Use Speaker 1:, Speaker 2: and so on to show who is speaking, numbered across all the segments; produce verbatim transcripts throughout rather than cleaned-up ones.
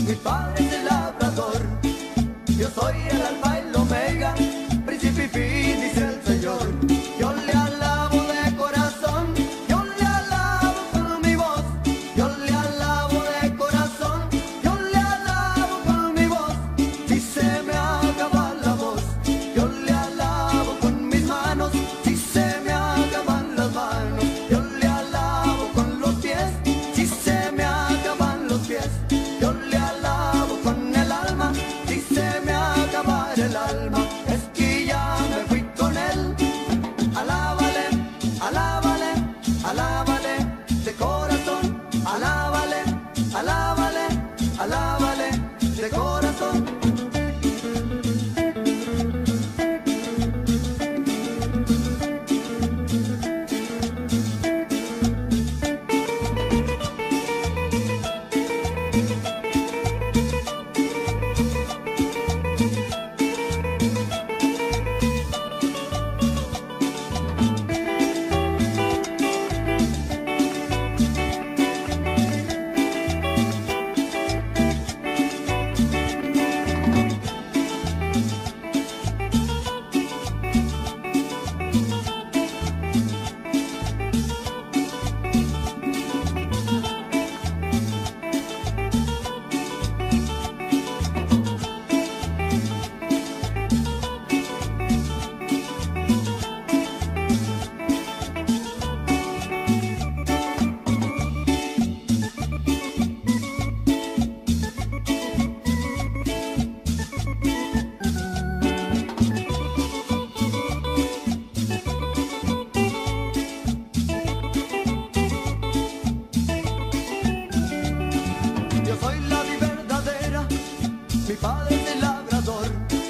Speaker 1: Mi padre es el labrador, yo soy el alfa y el omega, príncipe y fin, dice el Señor. Yo le alabo de corazón, yo le alabo con mi voz, yo le alabo de corazón, yo le alabo con mi voz. Si se me acaba la voz, yo le alabo con mis manos. Si se me acaban las manos, yo le alabo con los pies. Si se me acaban los pies, yo le alabo con el alma. Si se me acaba el alma, es que ya me fui con él. Alábale, alábale, alábale de corazón. Alábale, alábale, alábale de corazón. Yo soy la vida verdadera, mi padre es el labrador.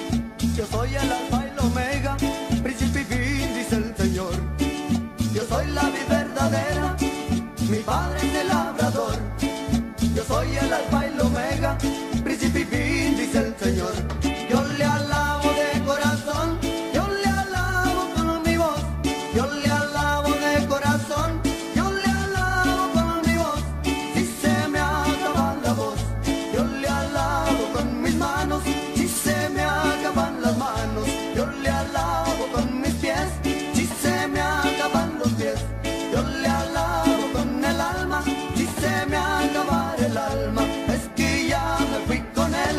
Speaker 1: Yo soy el alfa y el omega, príncipe y fin, dice el Señor. Yo soy la vida verdadera, mi padre es el labrador. Yo soy el alfa y el omega, príncipe y fin, dice el Señor. Yo le alabo de corazón, yo le alabo con mi voz. Yo le alabo de corazón, yo le alabo con mi voz. Si se me acaba la voz, yo le alabo con mis manos. Si se me acaban las manos, yo le alabo con mis pies. Si se me acaban los pies, yo le alabo con el alma. Si se me acaba el alma, es que ya me fui con él.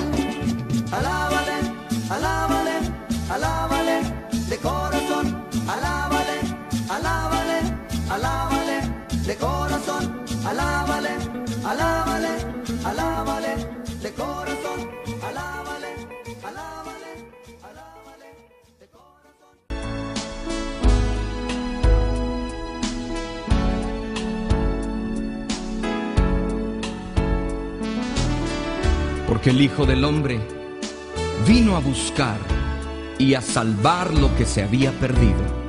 Speaker 1: Alábale, alábale, alábale de corazón. Alábale, alábale, alábale de corazón. Alábale, alábale, alábale de corazón. Alábale, alábale, alábale de corazón.
Speaker 2: Porque el Hijo del Hombre vino a buscar y a salvar lo que se había perdido.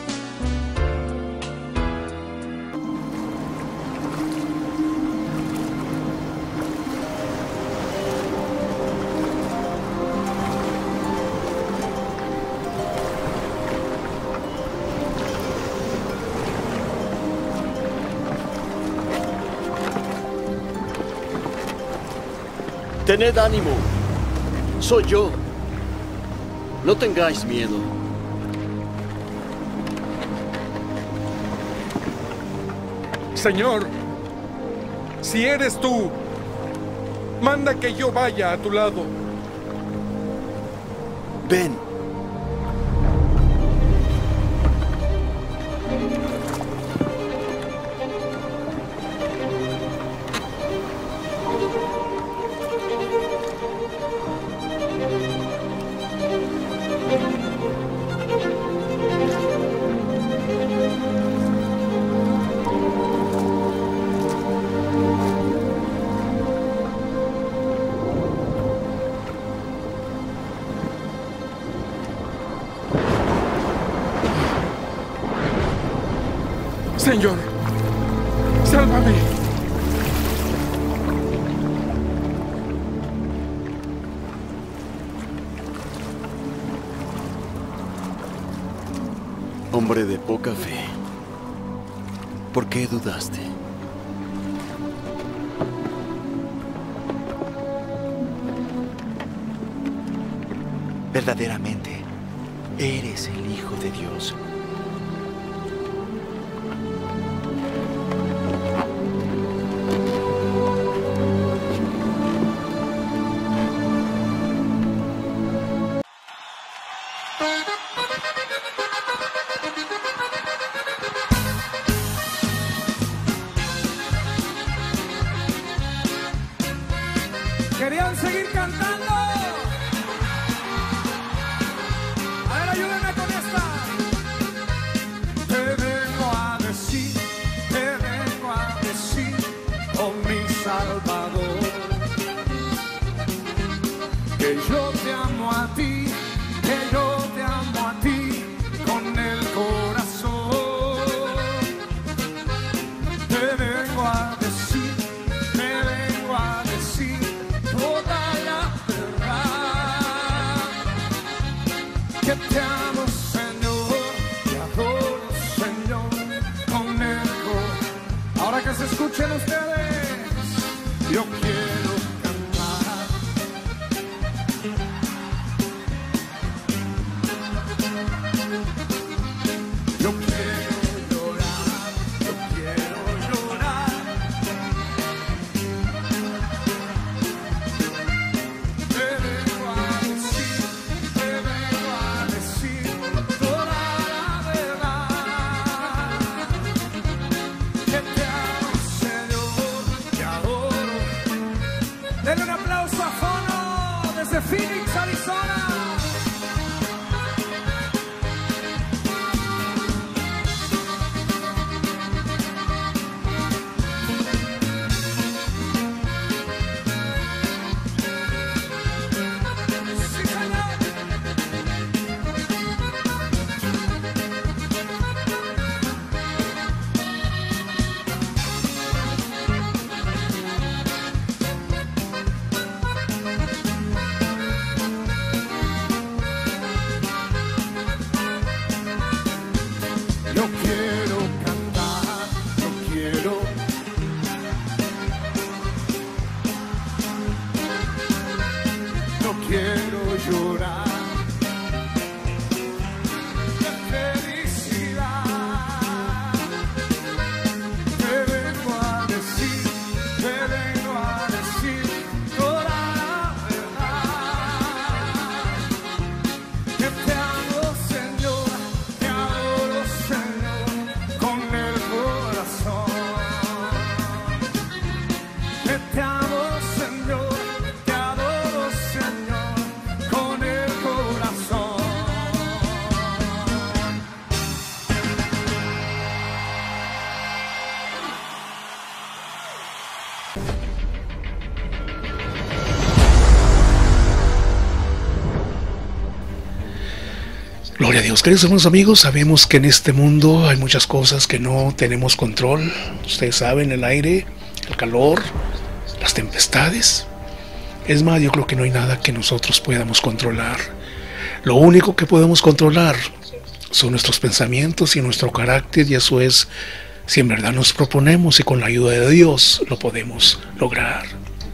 Speaker 3: Tened ánimo, soy yo. No tengáis miedo.
Speaker 4: Señor, si eres tú, manda que yo vaya a tu lado.
Speaker 3: Ven.
Speaker 4: Señor, sálvame.
Speaker 3: Hombre de poca fe, ¿por qué dudaste? verdaderamente eres el Hijo de Dios.
Speaker 5: ¿Querían seguir cantando? A ver, ayúdenme con esta. Te vengo a decir, te vengo a decir, oh mi Salvador, que yo te amo a ti, que yo te amo a ti con el corazón. Te vengo a decir, te vengo a decir toda la verdad, que te amo, Señor, te adoro, Señor, con el corazón. Ahora que se escuchen ustedes, yo quiero cantar. Yo quiero llorar, yo quiero llorar. Te vengo a decir, te vengo a decir toda la verdad, que te amo, Señor, te adoro. Denle un aplauso a Fono desde Phoenix, Arizona. Sí, señor. Yo quiero cantar, yo quiero. Yo quiero llorar de felicidad. Te vengo a decir, te vengo a decir toda la verdad, que te amo, Señor, te adoro, Señor, con el corazón. Que te amo, Señor, te adoro, Señor, con el corazón.
Speaker 6: Gloria a Dios. Queridos hermanos amigos, sabemos que en este mundo hay muchas cosas que no tenemos control. Ustedes saben, el aire, el calor, las tempestades. Es más, yo creo que no hay nada que nosotros podamos controlar. Lo único que podemos controlar son nuestros pensamientos y nuestro carácter, y eso es si en verdad nos proponemos y con la ayuda de Dios lo podemos lograr.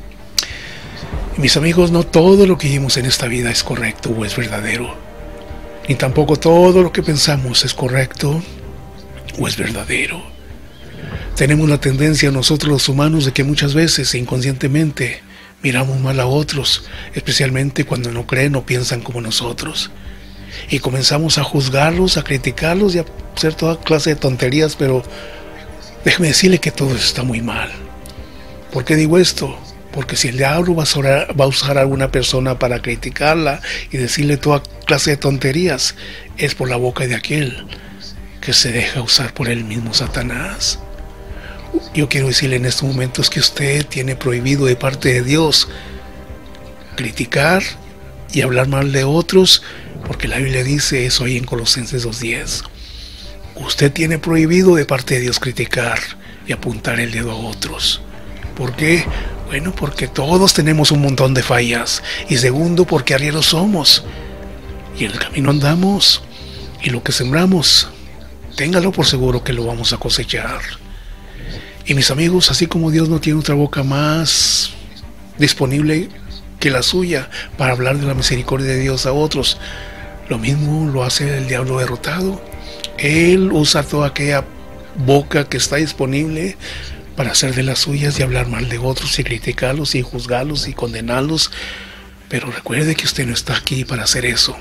Speaker 6: Y mis amigos, no todo lo que vivimos en esta vida es correcto o es verdadero. Ni tampoco todo lo que pensamos es correcto o es verdadero. Tenemos la tendencia nosotros los humanos de que muchas veces inconscientemente miramos mal a otros, especialmente cuando no creen o piensan como nosotros. Y comenzamos a juzgarlos, a criticarlos y a hacer toda clase de tonterías, pero déjeme decirle que todo eso está muy mal. ¿Por qué digo esto? Porque si el diablo va a, usar, va a usar a alguna persona para criticarla y decirle toda clase de tonterías, es por la boca de aquel que se deja usar por él mismo, Satanás. Yo quiero decirle en estos momentos que usted tiene prohibido de parte de Dios criticar y hablar mal de otros, porque la Biblia dice eso ahí en Colosenses dos diez. Usted tiene prohibido de parte de Dios criticar y apuntar el dedo a otros. ¿Por qué? Bueno, porque todos tenemos un montón de fallas. Y segundo, porque arrieros somos. Y en el camino andamos. Y lo que sembramos, téngalo por seguro que lo vamos a cosechar. Y mis amigos, así como Dios no tiene otra boca más disponible que la suya para hablar de la misericordia de Dios a otros. Lo mismo lo hace el diablo derrotado. Él usa toda aquella boca que está disponible para hacer de las suyas y hablar mal de otros y criticarlos y juzgarlos y condenarlos. Pero recuerde que usted no está aquí para hacer eso.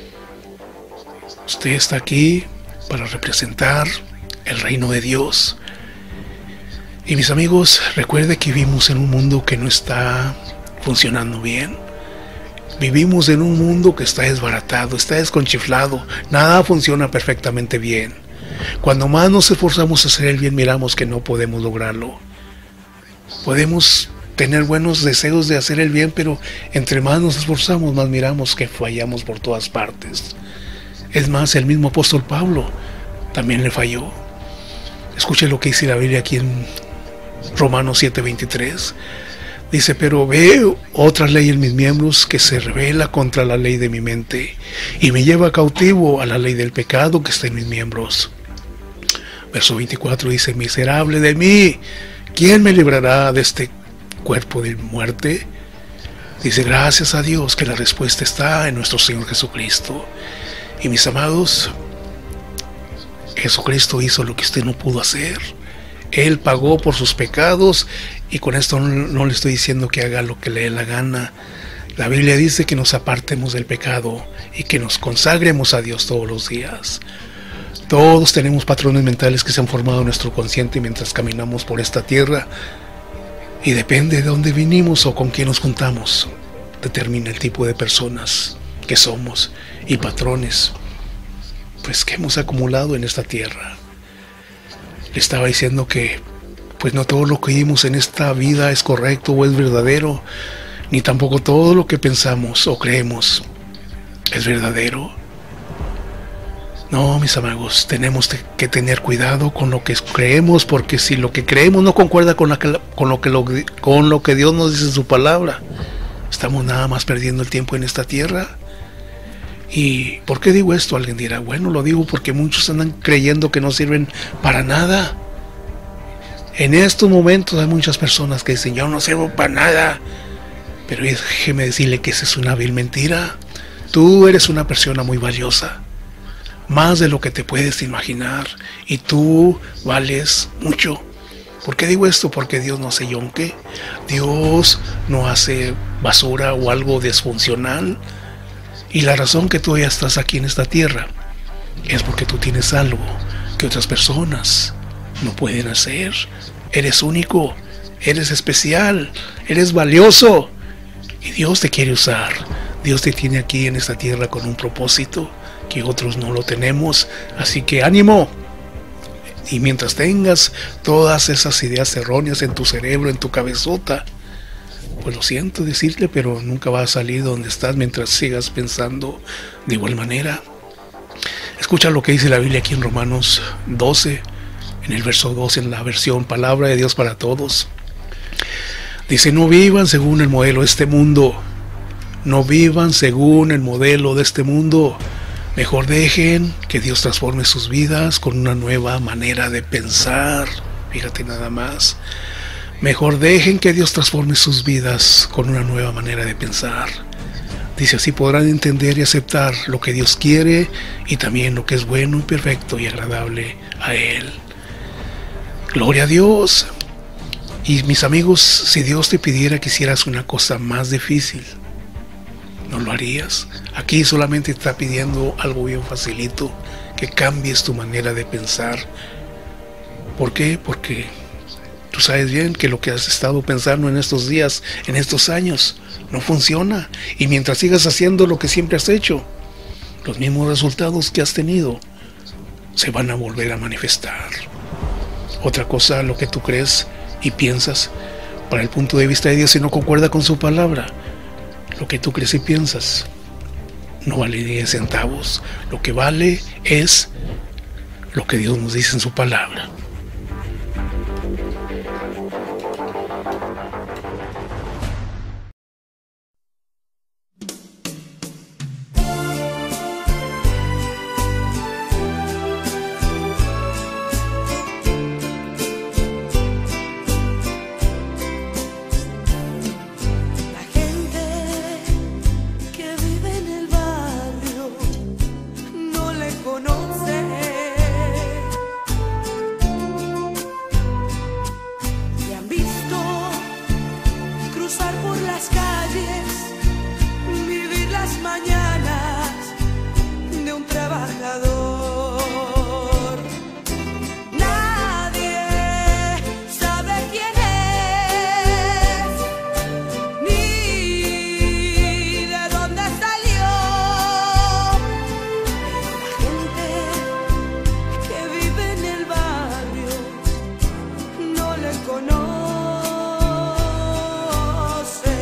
Speaker 6: Usted está aquí para representar el reino de Dios. Y mis amigos, recuerde que vivimos en un mundo que no está funcionando bien. Vivimos en un mundo que está desbaratado, está desconchiflado, nada funciona perfectamente bien. Cuando más nos esforzamos a hacer el bien, miramos que no podemos lograrlo. Podemos tener buenos deseos de hacer el bien, pero entre más nos esforzamos, más miramos que fallamos por todas partes. Es más, el mismo apóstol Pablo también le falló. Escuche lo que dice la Biblia aquí en Romanos siete veintitrés. Dice, pero veo otra ley en mis miembros que se rebela contra la ley de mi mente y me lleva cautivo a la ley del pecado que está en mis miembros. Verso veinticuatro dice, miserable de mí, ¿quién me librará de este cuerpo de muerte? Dice, gracias a Dios que la respuesta está en nuestro Señor Jesucristo. Y mis amados, Jesucristo hizo lo que usted no pudo hacer. Él pagó por sus pecados, y con esto no, no le estoy diciendo que haga lo que le dé la gana. La Biblia dice que nos apartemos del pecado y que nos consagremos a Dios todos los días. Todos tenemos patrones mentales que se han formado en nuestro consciente mientras caminamos por esta tierra, y depende de dónde vinimos o con quién nos juntamos, determina el tipo de personas que somos y patrones pues que hemos acumulado en esta tierra. Le estaba diciendo que pues no todo lo que vivimos en esta vida es correcto o es verdadero, ni tampoco todo lo que pensamos o creemos es verdadero. No, mis amigos, tenemos que tener cuidado con lo que creemos, porque si lo que creemos no concuerda con, la, con, lo que lo, con lo que Dios nos dice en su palabra, estamos nada más perdiendo el tiempo en esta tierra. ¿Y por qué digo esto? Alguien dirá, bueno, lo digo porque muchos andan creyendo que no sirven para nada. En estos momentos hay muchas personas que dicen, yo no sirvo para nada. Pero déjeme decirle que esa es una vil mentira. Tú eres una persona muy valiosa, más de lo que te puedes imaginar, y tú vales mucho. ¿Por qué digo esto? Porque Dios no hace yonque, Dios no hace basura o algo disfuncional. Y la razón que tú ya estás aquí en esta tierra es porque tú tienes algo que otras personas no pueden hacer. Eres único, eres especial, eres valioso, y Dios te quiere usar. Dios te tiene aquí en esta tierra con un propósito que otros no lo tenemos. Así que ánimo. Y mientras tengas todas esas ideas erróneas en tu cerebro, en tu cabezota, pues lo siento decirle, pero nunca vas a salir donde estás mientras sigas pensando de igual manera. Escucha lo que dice la Biblia aquí en Romanos doce, en el verso doce, en la versión Palabra de Dios para Todos. Dice, no vivan según el modelo de este mundo, no vivan según el modelo de este mundo. Mejor dejen que Dios transforme sus vidas con una nueva manera de pensar. Fíjate nada más. Mejor dejen que Dios transforme sus vidas con una nueva manera de pensar. Dice, así podrán entender y aceptar lo que Dios quiere y también lo que es bueno, perfecto y agradable a Él. Gloria a Dios. Y mis amigos, si Dios te pidiera que hicieras una cosa más difícil, ¿no lo harías? Aquí solamente te está pidiendo algo bien facilito, que cambies tu manera de pensar. ¿Por qué? Porque tú sabes bien que lo que has estado pensando en estos días, en estos años, no funciona. Y mientras sigas haciendo lo que siempre has hecho, los mismos resultados que has tenido se van a volver a manifestar. Otra cosa, lo que tú crees y piensas para el punto de vista de Dios, si no concuerda con su palabra, lo que tú crees y piensas no vale ni diez centavos. Lo que vale es lo que Dios nos dice en su palabra.
Speaker 7: La gente cruzar por las calles, vivir las mañanas de un trabajador. Nadie sabe quién es, ni de dónde salió. La gente que vive en el barrio no le conoce.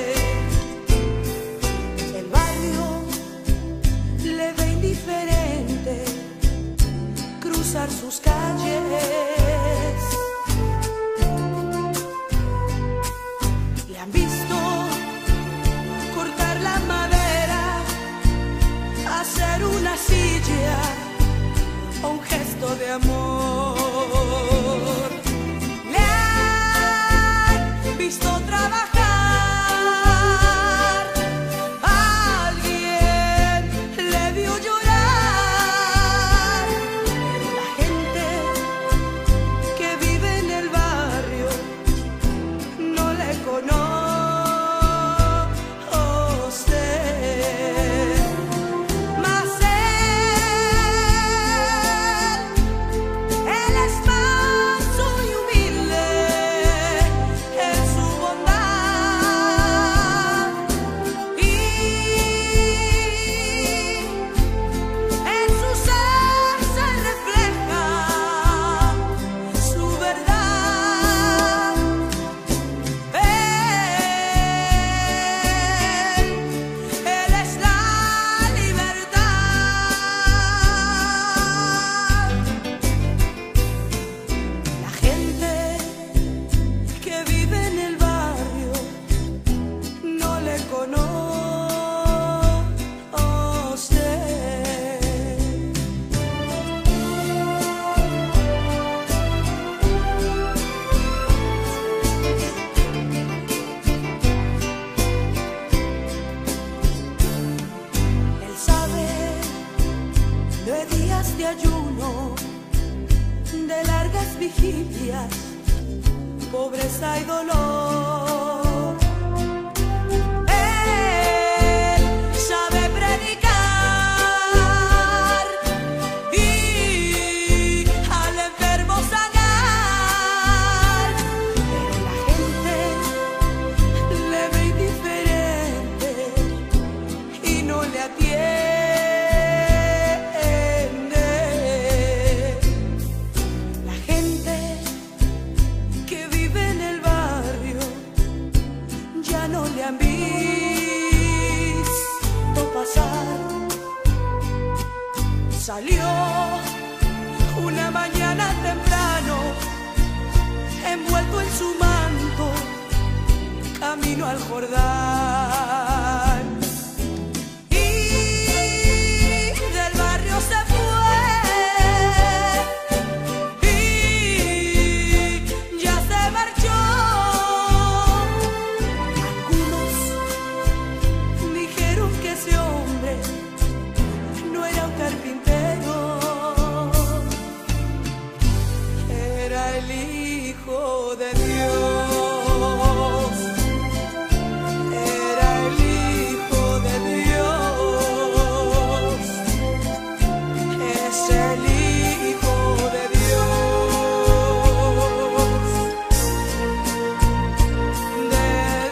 Speaker 7: El barrio le ve indiferente cruzar sus calles. Le han visto cortar la madera, hacer una silla o un gesto de amor. Le han visto trabajar, alguien le vio llorar. La gente que vive en el barrio no le conoce. Mas él, él es manso y humilde en su bondad, y en su ser se refleja su verdad. Él, él es la libertad. La gente que vive en el barrio no le conoce. Él sabe de días de ayuno, de largas vigilias, pobreza y dolor. Él sabe predicar y al enfermo sanar. Pero la gente le ve indiferente y no le atiende. La gente que vive en el barrio ya no le han visto pasar. Salió una mañana temprano, envuelto en su manto, camino al Jordán. Y del barrio se fue, y ya se marchó. Algunos dijeron que ese hombre no era un carpintero, era el Hijo de Dios. Era el Hijo de Dios. Es el Hijo de Dios. De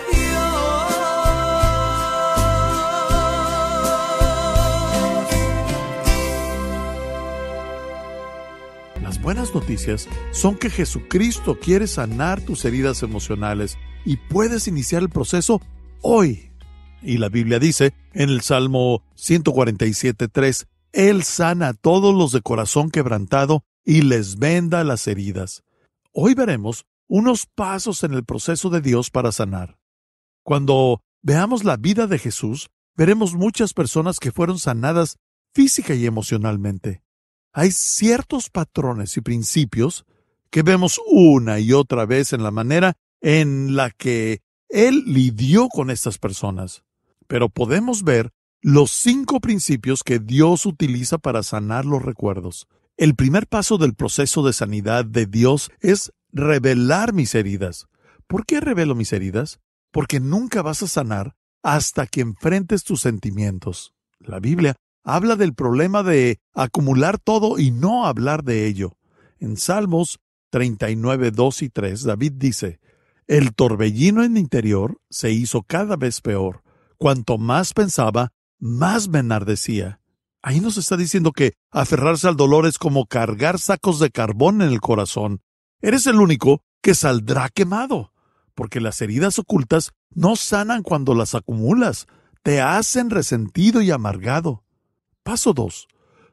Speaker 7: Dios.
Speaker 8: Las buenas noticias son que Jesucristo quiere sanar tus heridas emocionales y puedes iniciar el proceso hoy. Y la Biblia dice en el Salmo ciento cuarenta y siete, tres, Él sana a todos los de corazón quebrantado y les venda las heridas. Hoy veremos unos pasos en el proceso de Dios para sanar. Cuando veamos la vida de Jesús, veremos muchas personas que fueron sanadas física y emocionalmente. Hay ciertos patrones y principios que vemos una y otra vez en la manera en la que Él lidió con estas personas. Pero podemos ver los cinco principios que Dios utiliza para sanar los recuerdos. El primer paso del proceso de sanidad de Dios es revelar mis heridas. ¿Por qué revelo mis heridas? porque nunca vas a sanar hasta que enfrentes tus sentimientos. La Biblia habla del problema de acumular todo y no hablar de ello. En Salmos treinta y nueve, dos y tres, David dice: el torbellino en mi interior se hizo cada vez peor. Cuanto más pensaba, más me enardecía. Ahí nos está diciendo que aferrarse al dolor es como cargar sacos de carbón en el corazón. Eres el único que saldrá quemado, porque las heridas ocultas no sanan cuando las acumulas, te hacen resentido y amargado. Paso dos.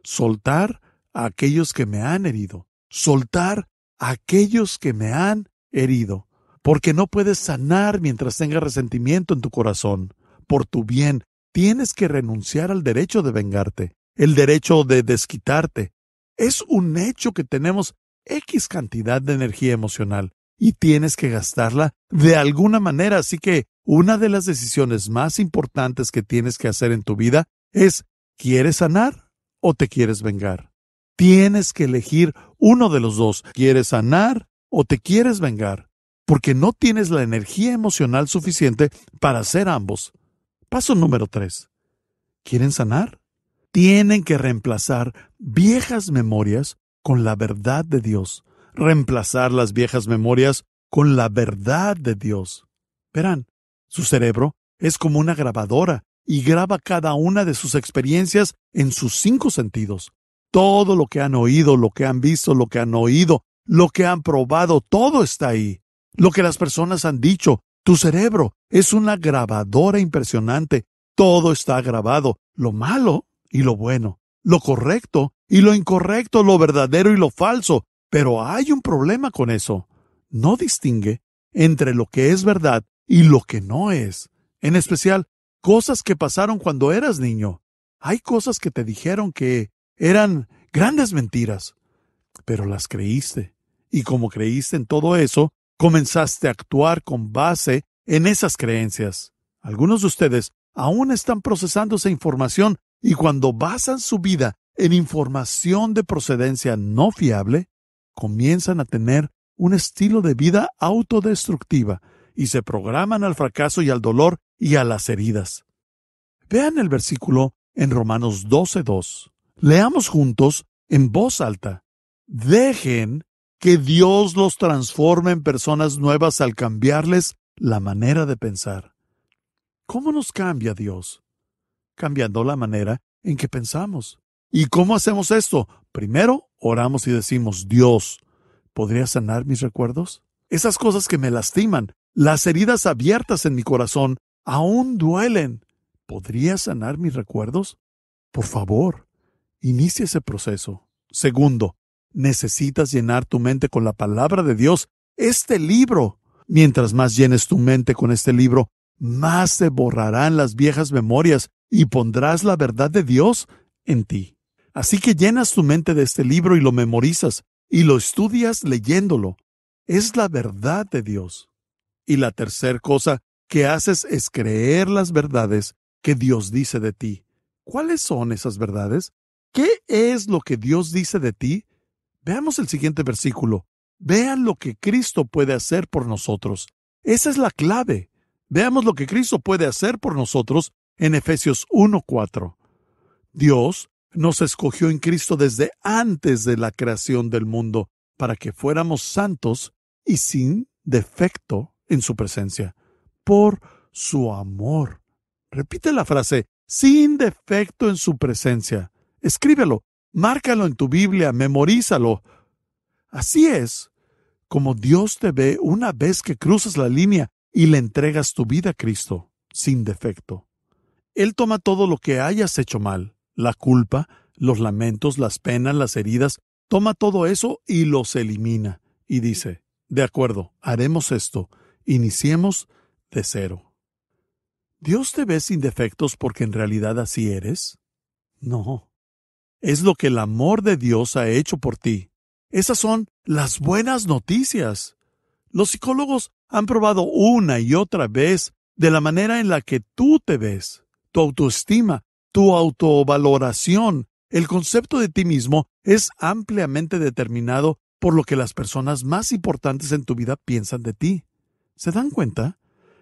Speaker 8: Soltar a aquellos que me han herido. Soltar a aquellos que me han herido. Porque no puedes sanar mientras tengas resentimiento en tu corazón. Por tu bien, tienes que renunciar al derecho de vengarte, el derecho de desquitarte. Es un hecho que tenemos X cantidad de energía emocional y tienes que gastarla de alguna manera. Así que una de las decisiones más importantes que tienes que hacer en tu vida es: ¿quieres sanar o te quieres vengar? Tienes que elegir uno de los dos. ¿Quieres sanar o te quieres vengar? Porque no tienes la energía emocional suficiente para hacer ambos. Paso número tres. ¿Quieren sanar? Tienen que reemplazar viejas memorias con la verdad de Dios. Reemplazar las viejas memorias con la verdad de Dios. Verán, su cerebro es como una grabadora y graba cada una de sus experiencias en sus cinco sentidos. Todo lo que han oído, lo que han visto, lo que han oído, lo que han probado, todo está ahí. Lo que las personas han dicho, tu cerebro es una grabadora impresionante. Todo está grabado, lo malo y lo bueno, lo correcto y lo incorrecto, lo verdadero y lo falso. Pero hay un problema con eso. No distingue entre lo que es verdad y lo que no es. En especial, cosas que pasaron cuando eras niño. Hay cosas que te dijeron que eran grandes mentiras, pero las creíste. Y como creíste en todo eso, comenzaste a actuar con base en esas creencias. Algunos de ustedes aún están procesando esa información y cuando basan su vida en información de procedencia no fiable, comienzan a tener un estilo de vida autodestructiva y se programan al fracaso y al dolor y a las heridas. Vean el versículo en Romanos doce dos. Leamos juntos en voz alta. Dejen que Dios los transforme en personas nuevas al cambiarles la manera de pensar. ¿Cómo nos cambia Dios? Cambiando la manera en que pensamos. ¿Y cómo hacemos esto? Primero, oramos y decimos: Dios, ¿podrías sanar mis recuerdos? Esas cosas que me lastiman, las heridas abiertas en mi corazón, aún duelen. ¿Podrías sanar mis recuerdos? Por favor, inicia ese proceso. Segundo, necesitas llenar tu mente con la palabra de Dios, este libro. Mientras más llenes tu mente con este libro, más se borrarán las viejas memorias y pondrás la verdad de Dios en ti. Así que llenas tu mente de este libro y lo memorizas y lo estudias leyéndolo. Es la verdad de Dios. Y la tercera cosa que haces es creer las verdades que Dios dice de ti. ¿Cuáles son esas verdades? ¿Qué es lo que Dios dice de ti? Veamos el siguiente versículo. Vean lo que Cristo puede hacer por nosotros. Esa es la clave. Veamos lo que Cristo puede hacer por nosotros en Efesios uno cuatro. Dios nos escogió en Cristo desde antes de la creación del mundo para que fuéramos santos y sin defecto en su presencia, por su amor. Repite la frase, sin defecto en su presencia. Escríbelo, márcalo en tu Biblia, memorízalo. Así es como Dios te ve una vez que cruzas la línea y le entregas tu vida a Cristo, sin defecto. Él toma todo lo que hayas hecho mal, la culpa, los lamentos, las penas, las heridas, toma todo eso y los elimina. Y dice, de acuerdo, haremos esto, iniciemos de cero. ¿Dios te ve sin defectos porque en realidad así eres? No. Es lo que el amor de Dios ha hecho por ti. Esas son las buenas noticias. Los psicólogos han probado una y otra vez de la manera en la que tú te ves, tu autoestima, tu autovaloración. El concepto de ti mismo es ampliamente determinado por lo que las personas más importantes en tu vida piensan de ti. ¿Se dan cuenta?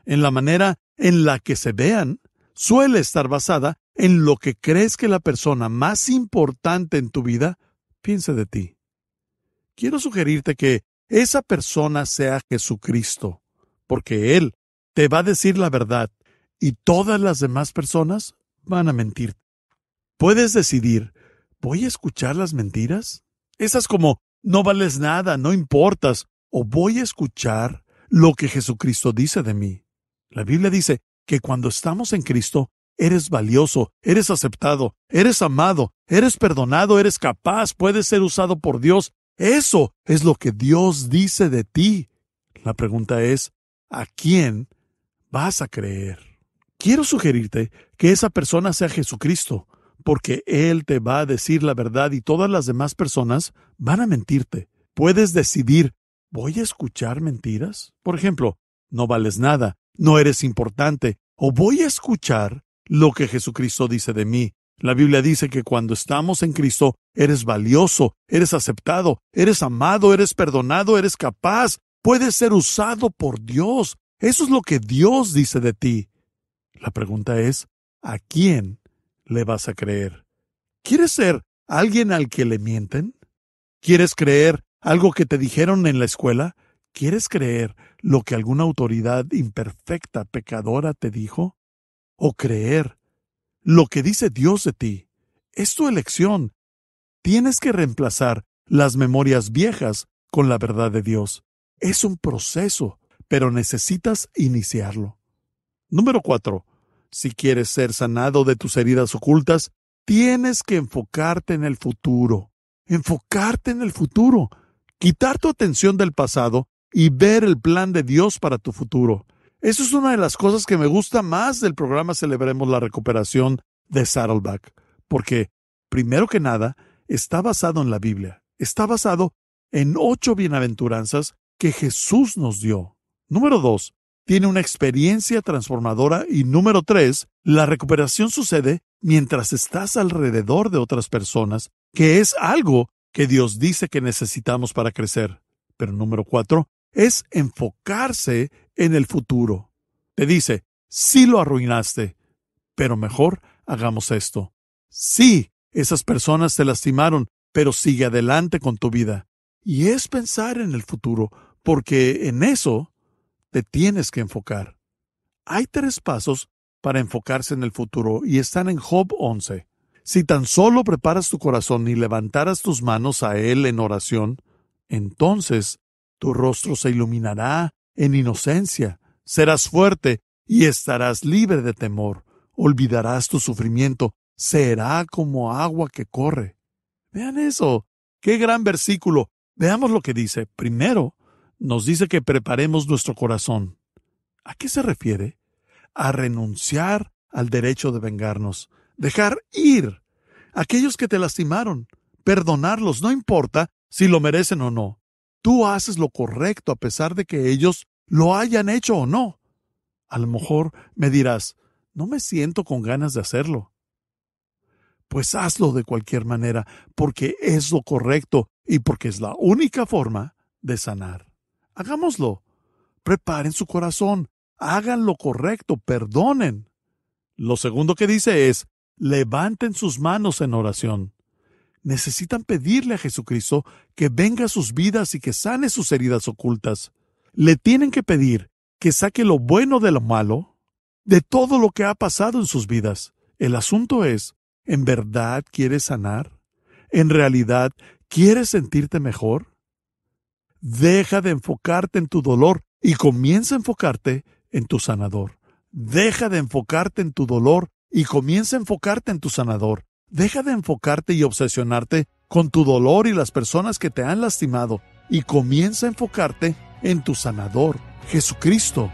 Speaker 8: en la manera en la que se vean, suele estar basada en lo que crees que la persona más importante en tu vida piense de ti. Quiero sugerirte que esa persona sea Jesucristo, porque Él te va a decir la verdad y todas las demás personas van a mentir. Puedes decidir, ¿voy a escuchar las mentiras? Esas como, no vales nada, no importas, o voy a escuchar lo que Jesucristo dice de mí. La Biblia dice que cuando estamos en Cristo, eres valioso, eres aceptado, eres amado, eres perdonado, eres capaz, puedes ser usado por Dios. Eso es lo que Dios dice de ti. La pregunta es, ¿a quién vas a creer? Quiero sugerirte que esa persona sea Jesucristo, porque Él te va a decir la verdad y todas las demás personas van a mentirte. Puedes decidir, ¿voy a escuchar mentiras? Por ejemplo, no vales nada, no eres importante, o voy a escuchar lo que Jesucristo dice de mí. La Biblia dice que cuando estamos en Cristo, eres valioso, eres aceptado, eres amado, eres perdonado, eres capaz, puedes ser usado por Dios. Eso es lo que Dios dice de ti. La pregunta es, ¿a quién le vas a creer? ¿Quieres ser alguien al que le mienten? ¿Quieres creer algo que te dijeron en la escuela? ¿Quieres creer lo que alguna autoridad imperfecta, pecadora te dijo? ¿O creer lo que dice Dios de ti? Es tu elección. Tienes que reemplazar las memorias viejas con la verdad de Dios. Es un proceso, pero necesitas iniciarlo. Número cuatro. Si quieres ser sanado de tus heridas ocultas, tienes que enfocarte en el futuro. Enfocarte en el futuro. Quitar tu atención del pasado y ver el plan de Dios para tu futuro. Eso es una de las cosas que me gusta más del programa Celebremos la Recuperación de Saddleback, porque, primero que nada, está basado en la Biblia. Está basado en ocho bienaventuranzas que Jesús nos dio. Número dos, tiene una experiencia transformadora. Y número tres, la recuperación sucede mientras estás alrededor de otras personas, que es algo que Dios dice que necesitamos para crecer. Pero número cuatro, es enfocarse en el futuro. Te dice, sí lo arruinaste, pero mejor hagamos esto. Sí, esas personas te lastimaron, pero sigue adelante con tu vida. Y es pensar en el futuro, porque en eso te tienes que enfocar. Hay tres pasos para enfocarse en el futuro y están en Job once. Si tan solo preparas tu corazón y levantaras tus manos a Él en oración, entonces tu rostro se iluminará en inocencia, serás fuerte y estarás libre de temor. Olvidarás tu sufrimiento, será como agua que corre. Vean eso, qué gran versículo. Veamos lo que dice. Primero, nos dice que preparemos nuestro corazón. ¿A qué se refiere? A renunciar al derecho de vengarnos, dejar ir a aquellos que te lastimaron, perdonarlos, no importa si lo merecen o no. Tú haces lo correcto a pesar de que ellos lo hayan hecho o no. A lo mejor me dirás, no me siento con ganas de hacerlo. Pues hazlo de cualquier manera, porque es lo correcto y porque es la única forma de sanar. Hagámoslo. Preparen su corazón. Hagan lo correcto. Perdonen. Lo segundo que dice es, levanten sus manos en oración. Necesitan pedirle a Jesucristo que venga a sus vidas y que sane sus heridas ocultas. Le tienen que pedir que saque lo bueno de lo malo, de todo lo que ha pasado en sus vidas. El asunto es, ¿en verdad quieres sanar? ¿En realidad quieres sentirte mejor? Deja de enfocarte en tu dolor y comienza a enfocarte en tu sanador. Deja de enfocarte en tu dolor y comienza a enfocarte en tu sanador. Deja de enfocarte y obsesionarte con tu dolor y las personas que te han lastimado y comienza a enfocarte en tu sanador, Jesucristo.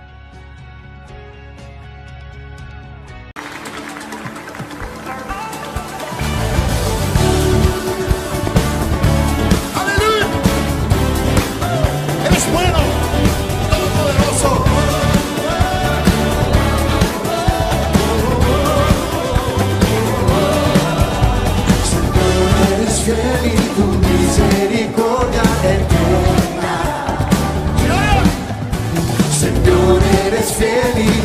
Speaker 1: Señor,
Speaker 5: eres fiel y